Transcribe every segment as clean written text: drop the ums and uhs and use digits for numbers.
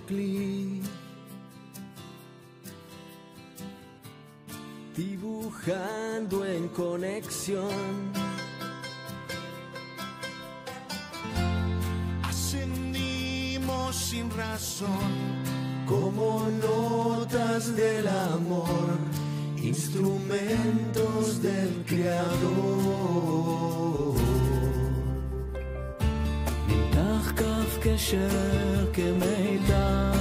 clic, dibujando en conexión. Ascendimos sin razón, como notas del amor, instrumentos del Creador. נמתח כף קשר כמיתר,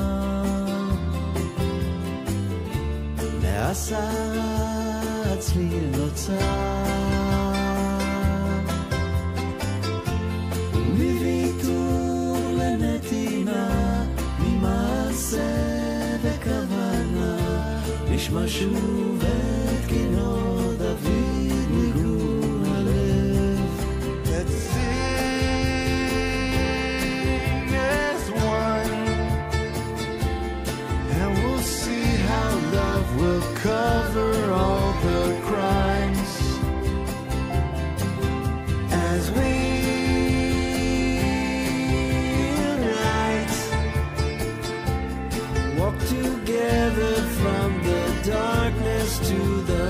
נעשה צליל נוצר, מוויתור לנתינה, ממעשה וכוונה, נשמע שוב את כינור דוד מגרון הלב. let's sing as one, and we'll see how love will cover all the crimes as we unite, Walk together from the darkness to the